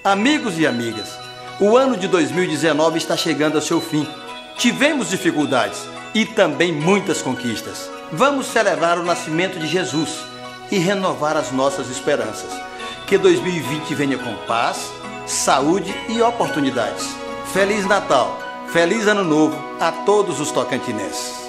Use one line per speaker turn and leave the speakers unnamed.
Amigos e amigas, o ano de 2019 está chegando ao seu fim. Tivemos dificuldades e também muitas conquistas. Vamos celebrar o nascimento de Jesus e renovar as nossas esperanças. Que 2020 venha com paz, saúde e oportunidades. Feliz Natal, feliz Ano Novo a todos os tocantinenses.